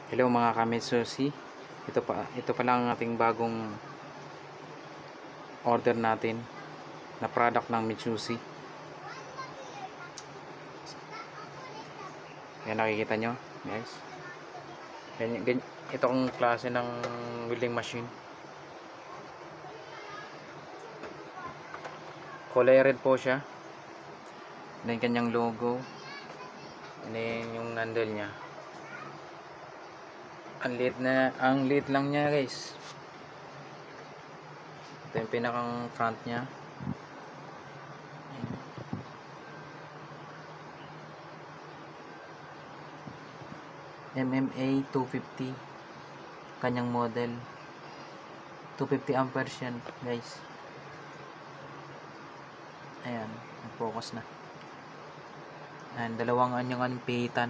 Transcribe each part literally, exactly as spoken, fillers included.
Hello mga kamitsusi. Ito pa ito pa lang ang ating bagong order natin na product ng Mitsusi. Yan, nakikita nyo guys. Ganyan, ganyan, itong klase ng welding machine. Kulay red po siya. Then kanyang logo. Then yung handle niya. Ang liit na, ang liit lang niya guys. Ito yung pinakang front niya. M M A two fifty kanyang model. two fifty amperes yan guys. Ayan, nag-focus na. Ayan, dalawang anyang pihitan.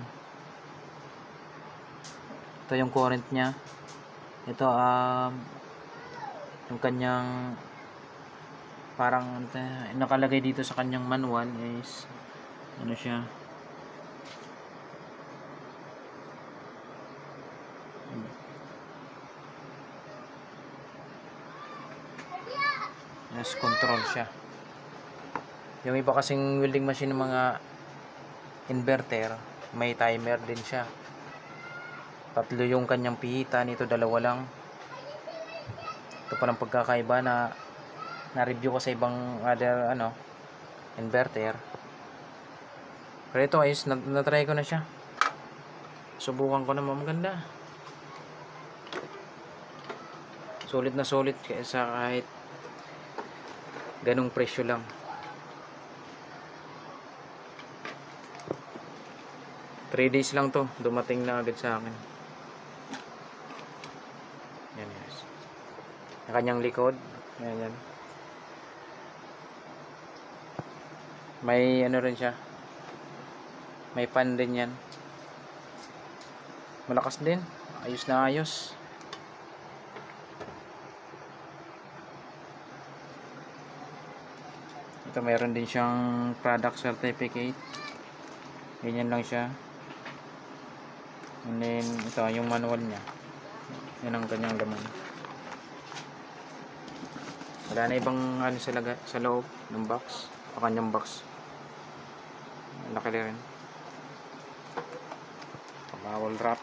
Ito yung current niya. Ito um yung kanyang parang nakalagay dito sa kanyang manual is ano siya, yes, control siya. Yung iba kasing welding machine ng mga inverter, may timer din siya. Tatlo yung kanyang pihitan, ito dalawa lang. Ito palang pagkakaiba na na-review ko sa ibang other ano inverter. Pero ito ayos, na-try ko na siya. Subukan ko na, maganda. Solid na solid kaysa kahit ganung presyo lang. three days lang to, dumating na agad sa akin. Yan guys. Yung kanyang likod. Yan yan. May ano rin siya. May fan din yan. Malakas din. Ayos na ayos. Ito mayroon din siyang product certificate. Ganyan lang siya. And then ito yung manual niya. Yan ang kanyang laman. Wala na ibang ano sa, laga, sa loob ng box. O kanyang box. Laki rin. Bawal wrap.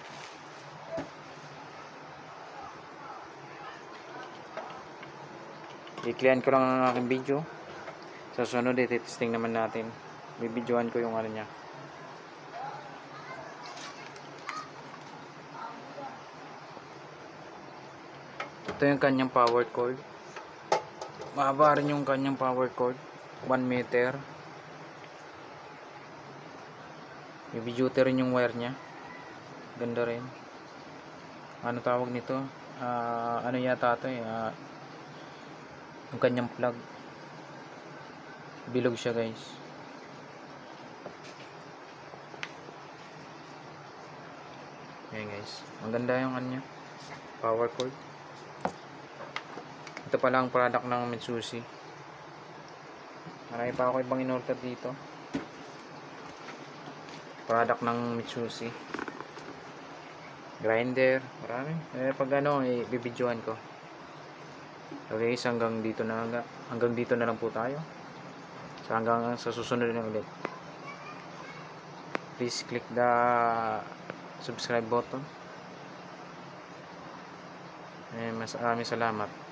I-clean ko lang ang aking video. Sa sunod, i-testing naman natin. Bibidyoan ko yung ano niya. Ito yung kanyang power cord. Mahaba rin yung kanyang power cord. one meter. Heavy-duty rin yung wire nya. Ganda rin. Ano tawag nito? Uh, ano yata ito eh. Uh, yung kanyang plug. Bilog siya guys. Ayan guys. Ang ganda yung ano nya. Power cord. Ito pala ang product ng Mitsusi. Marami pa ako ibang in-order dito. Product ng Mitsusi. Grinder, marami. Eh pag ano, i-bibidyohan ko. Okay, so hanggang dito na hanggang dito na lang po tayo. So hanggang sa susunod na ulit. Please click the subscribe button. Eh mas maraming salamat.